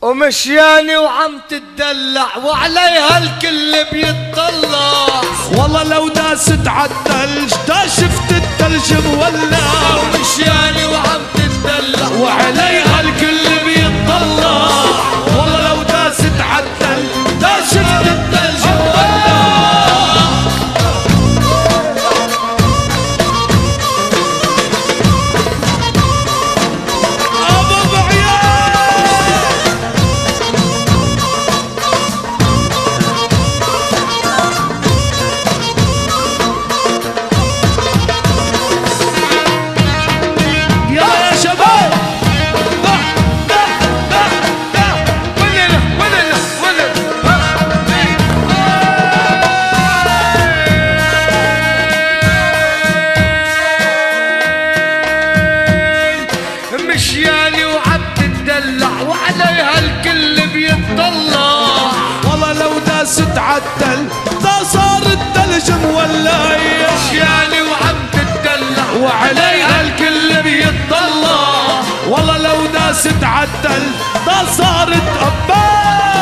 ومشياني وعم تتدلع وعليها الكل بيتطلع. والله لو داست عالثلج دا شفت الثلج مولع. ومشياني وعم تتدلع وعليها الكل بيتطلع. والله لو داست عالثلج دا شفت الثلج مولع. مشياني وعم تتدلع وعليها الكل بيتطلع. والله لو داست عالثلج دا صار الثلج مولع. مشياني وعم تتدلع وعليها الكل بيتطلع. والله لو داست عالثلج دا صارت أبا.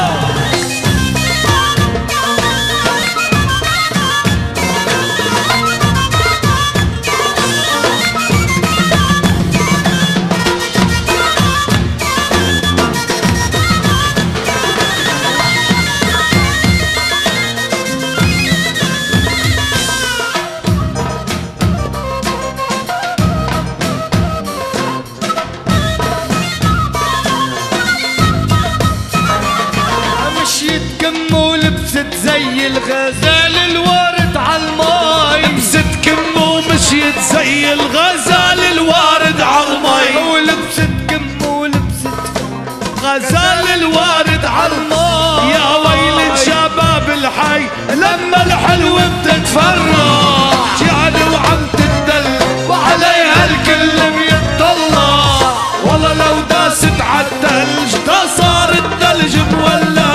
ولبست زي الغزال الوارد عالماي. لبست كم ومشيت زي الغزال الوارد عالماي. ولبست كم ولبست غزال الوارد عالماي. يا ويل شباب الحي لما الحلو بتتفرح. جعل وعم تدلع وعليها الكل بيتطلع. والله لو داست عالثلج دا صار الثلج مولع.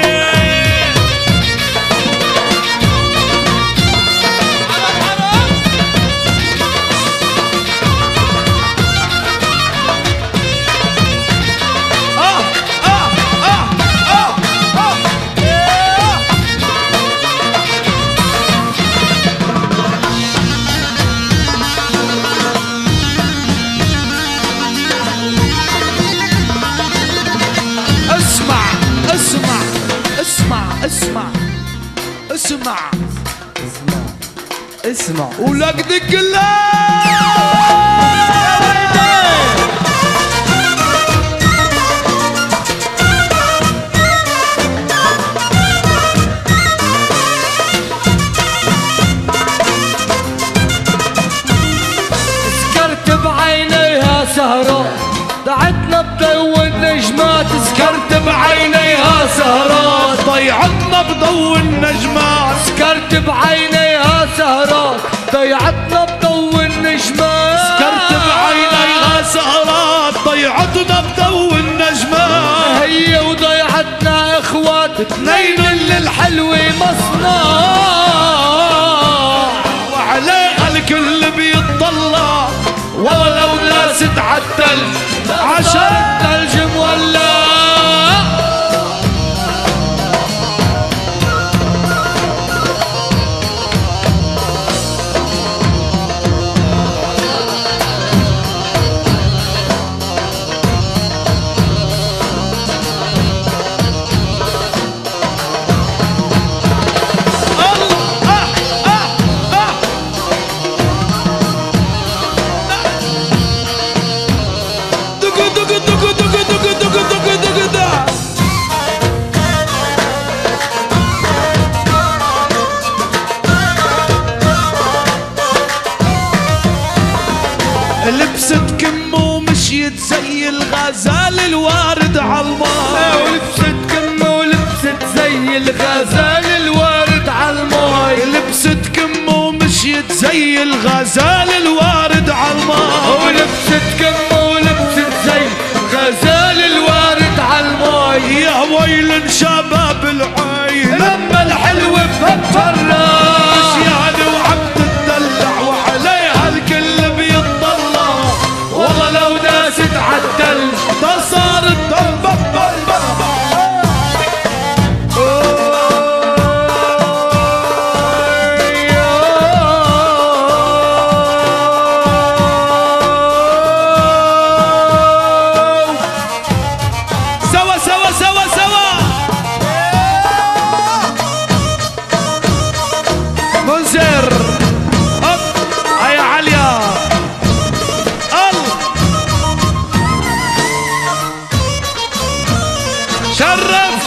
اسمع ولقدك سكرت بعينيها سهرات ضعتنا بضو النجمات. سكرت بعينيها سهرات ضيعتنا بضو النجمات. سكرت بعينيها سهرات ضيعتنا بضو النجمات. سكرت بعينيها سهرات ضيعتنا بضو النجمات. هي وضيعتنا اخوات اثنين اللي الحلوة مصنع. وعليها الكل بيتطلع. والله لو داست عالثلج عشان الثلج مولع. لبست كم ومشيت زي الغزال الوارد عالماي. ولبست كم ولبست زي الغزال الوارد عالماي. لبست كم ومشيت زي الغزال الوارد عالماي. ولبست كم ولبست زي الغزال الوارد عالماي. يا ويل شباب الحي لما الحلو بتفرح. مشياني وعم تتدلع وعليها الكل بيتطلع. والله لو داست عالثلج دا صارت شرف.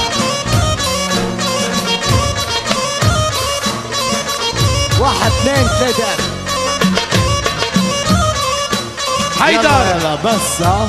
واحد اثنين ثلاثة حيدر. يلا بس ها.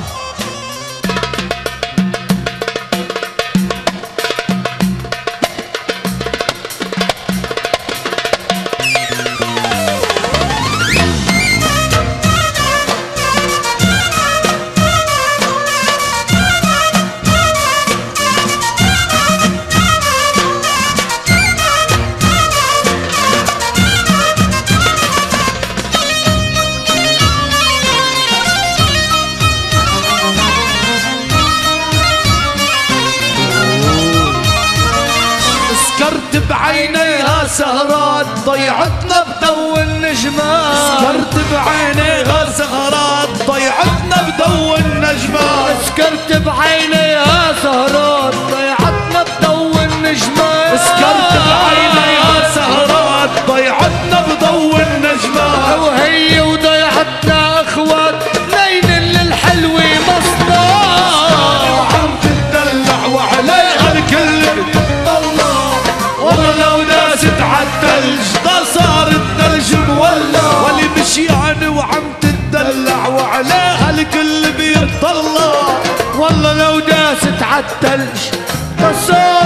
بعينيها سهرات ضيعتنا بضو النجمات. سكرت بعينيها سهرات ضيعتنا بضو النجمات. سكرت بعينيها سهرات ضيعتنا بضو النجمات. سكرت بعينيها سهرات ضيعتنا بضو النجمات. وهي وضيعتنا اخوات لين للحلوة مصنع. وعم تدلع وعليها الكل والله لو داست عالثلج ده صار الثلج مولع. واللي مشيان وعم تدلع وعليها الكل بيطلع. والله لو داست عالثلج ده صار